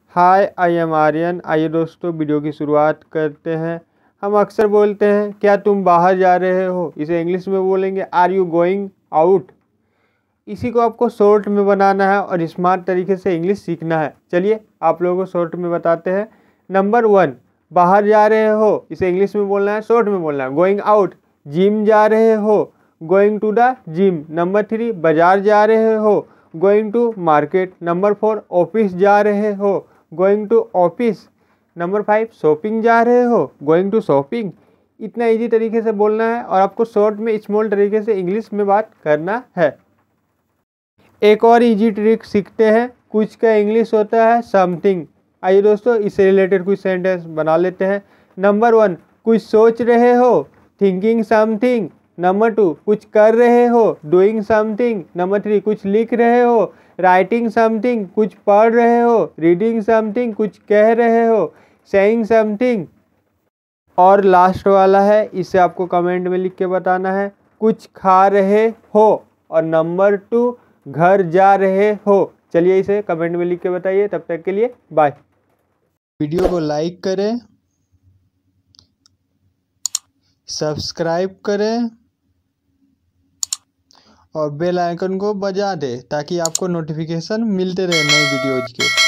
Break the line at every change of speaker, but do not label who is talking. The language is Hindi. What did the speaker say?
Hi I am Aryan. आइए दोस्तों वीडियो की शुरुआत करते हैं। हम अक्सर बोलते हैं क्या तुम बाहर जा रहे हो, इसे इंग्लिश में बोलेंगे आर यू गोइंग आउट। इसी को आपको शॉर्ट में बनाना है और स्मार्ट तरीके से इंग्लिश सीखना है। चलिए आप लोगों को शॉर्ट में बताते हैं। नंबर 1, बाहर जा रहे हो, इसे इंग्लिश में बोलना है, शॉर्ट में बोलना है गोइंग आउट। जिम जा रहे हो, going to the gym. Number 3, बाजार जा रहे हो, going to market. Number 4, office जा रहे हो, going to office. Number 5, shopping जा रहे हो, गोइंग टू शॉपिंग। इतना इजी तरीके से बोलना है और आपको शॉर्ट में स्मॉल तरीके से इंग्लिश में बात करना है। एक और इजी ट्रिक सीखते हैं। कुछ का इंग्लिश होता है समथिंग। आइए दोस्तों इससे रिलेटेड कुछ सेंटेंस बना लेते हैं। नंबर 1, कुछ सोच रहे हो, थिंकिंग समथिंग। नंबर 2, कुछ कर रहे हो, डूइंग समथिंग। नंबर 3, कुछ लिख रहे हो, राइटिंग समथिंग। कुछ पढ़ रहे हो, रीडिंग समथिंग। कुछ कह रहे हो, सेइंग समथिंग। और लास्ट वाला है, इसे आपको कमेंट में लिख के बताना है, कुछ खा रहे हो। और नंबर 2, घर जा रहे हो। चलिए इसे कमेंट में लिख के बताइए। तब तक के लिए बाय। वीडियो को लाइक करें, सब्सक्राइब करें और बेल आइकन को बजा दें ताकि आपको नोटिफिकेशन मिलते रहे नई वीडियोज के।